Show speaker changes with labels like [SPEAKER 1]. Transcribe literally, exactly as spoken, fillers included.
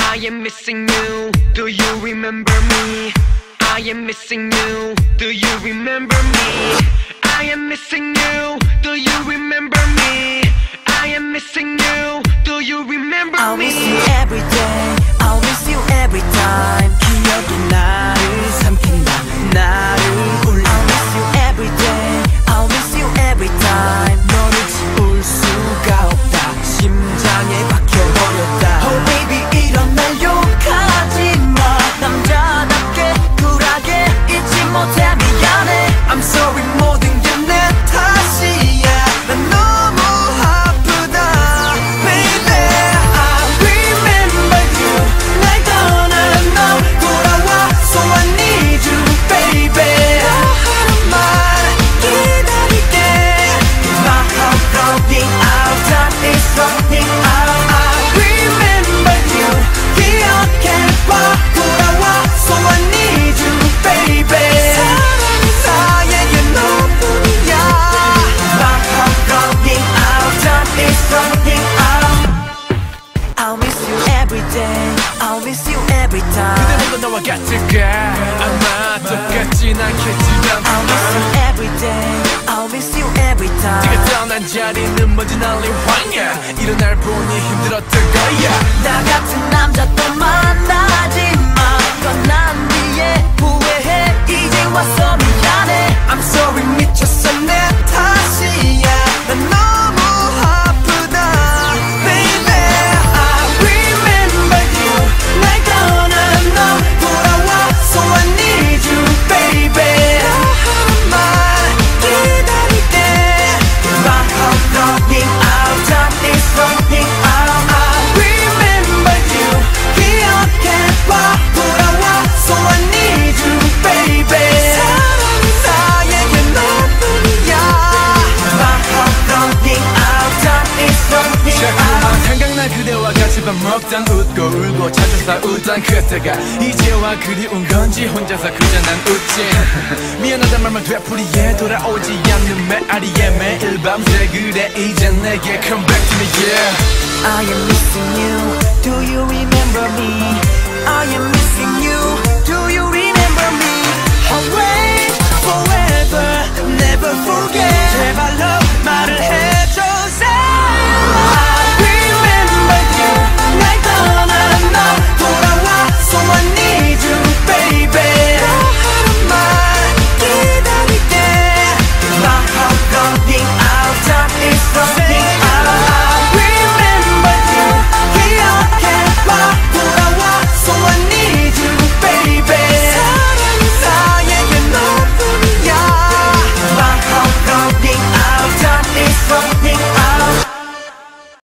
[SPEAKER 1] I am missing you. Do you remember me? I am missing you. Do you remember me? I am missing you. Do you remember me? I am missing you. Do you remember
[SPEAKER 2] I'll
[SPEAKER 1] me?
[SPEAKER 2] miss you every day. I'll miss you every time. 기억이 나를 삼킨다. 나를 울려. I'll miss you every day. I'll miss you every time. 너를 지울 수가 없다. 심장에 박혀버렸다. Oh baby 이런 날 욕하지 마. 남자답게 쿨하게 잊지 못해 미안해. I'm sorry 모든 게 내 탓이야. 난 너무 아프다. Baby I remember you. 날 떠나는 너 돌아와. So I need you baby. 하는 말 기다릴게. My heart going out. Time is running out. I remember you. 기억해봐. 돌아와. So I need you baby. 사랑은 나에게 너뿐이야. My heart going out. Time is running out. I'll miss you every day. I'll miss you every time.
[SPEAKER 3] 그대로도 너와 같을까 아마 똑같진 않겠지만
[SPEAKER 2] I'll miss you every day. I'll miss you every
[SPEAKER 3] 네가
[SPEAKER 2] time.
[SPEAKER 3] 떠난 자리는 먼지 날린 황야 이런 날 보니 힘들었던 거야
[SPEAKER 2] 나 같은 남자 또 만나지 마. 떠난 뒤에 후회해. 이제 와서 미안해. I'm sorry 미쳤어 내 탓이야. 난 너무 아프다. Baby I remember you. 날 떠나는 너 돌아와. So I need you baby. 하는 말 기다릴게. My heart going out. Time is running out. I remember you. 기억해봐. 돌아와. So I need you baby. 사랑은 나에게 너뿐이야. My heart going out. Time is running
[SPEAKER 3] 자꾸만
[SPEAKER 2] out.
[SPEAKER 3] 생각나 그대와 같이 밥 먹던 웃고 울고 자주 싸우던 그때가 이제와 그리운 건지 혼자서 그저 난 웃지 미안하단 말만 되풀이해 돌아오지 않는 메아리에 매일 밤새 그래 이제 내게 come back to me yeah
[SPEAKER 2] I am missing you.